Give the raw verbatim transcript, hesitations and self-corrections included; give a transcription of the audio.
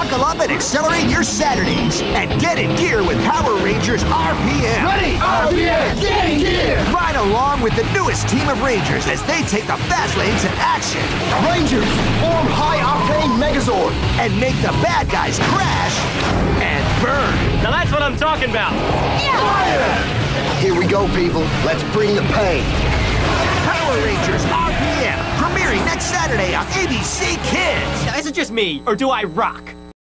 Buckle up and accelerate your Saturdays. And get in gear with Power Rangers R P M. Ready? R P M, get in gear! Ride along with the newest team of Rangers as they take the fast lanes in action. Rangers, form high-octane Megazord. And make the bad guys crash and burn. Now that's what I'm talking about. Fire! Here we go, people. Let's bring the pain. Power Rangers R P M, premiering next Saturday on A B C Kids. Now, is it just me, or do I rock?